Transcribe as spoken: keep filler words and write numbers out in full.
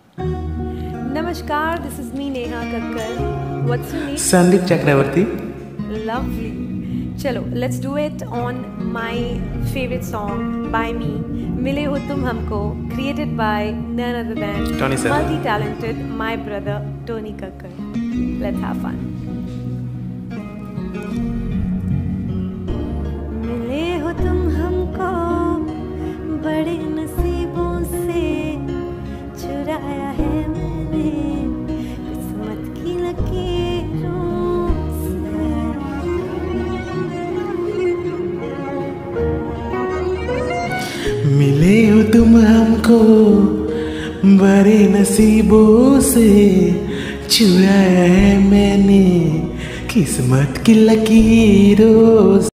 Namaskar, this is me Neha Kakkar. What's your name? Sandeep Chakravarti. Lovely. Chalo, let's do it on my favorite song by me, Mile Ho Tum Humko, created by none other than Tony Sir. multi-talented my brother Tony Kakkar. Let's have fun. मिले हो तुम हमको बड़े नसीबों से, चुराया है मैंने किस्मत की लकीरों से। मिले हो तुम हमको बड़े नसीबों से, चुराया है मैंने किस्मत की लकीरों से।